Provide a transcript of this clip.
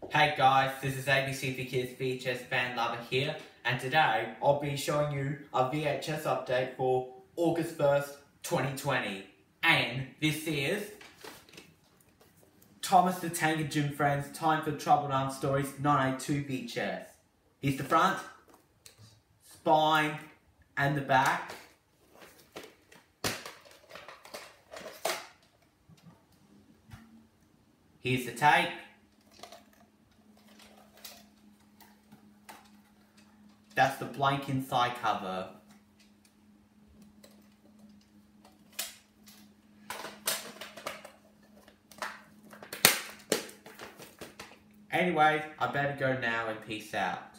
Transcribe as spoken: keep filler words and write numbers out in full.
Hey guys, this is A B C for Kids V H S Fan Lover here, and today I'll be showing you a V H S update for August first, twenty twenty. And this is Thomas the Tank and Jim Friends Time for Troubled Arm Stories nine eighty-two V H S. Here's the front, spine, and the back. Here's the tape. That's the blank inside cover. Anyway, I better go now and peace out.